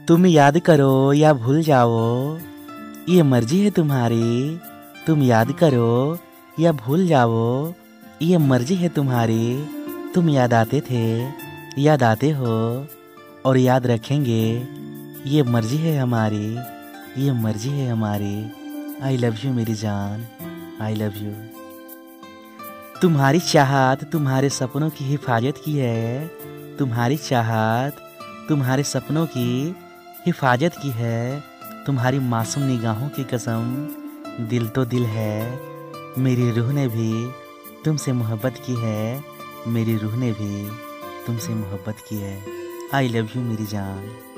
तुम याद करो या भूल जाओ, ये मर्जी है तुम्हारी। तुम याद करो या भूल जाओ, ये मर्जी है तुम्हारी। तुम याद आते थे, याद आते हो और याद रखेंगे, ये मर्जी है हमारी, ये मर्जी है हमारी। आई लव यू मेरी जान, आई लव यू। तुम्हारी चाहत तुम्हारे सपनों की हिफाजत की है। तुम्हारी चाहत तुम्हारे सपनों की हिफाजत की है। तुम्हारी मासूम निगाहों की कसम, दिल तो दिल है। मेरी रूह ने भी तुमसे मोहब्बत की है। मेरी रूह ने भी तुमसे मोहब्बत की है। आई लव यू मेरी जान।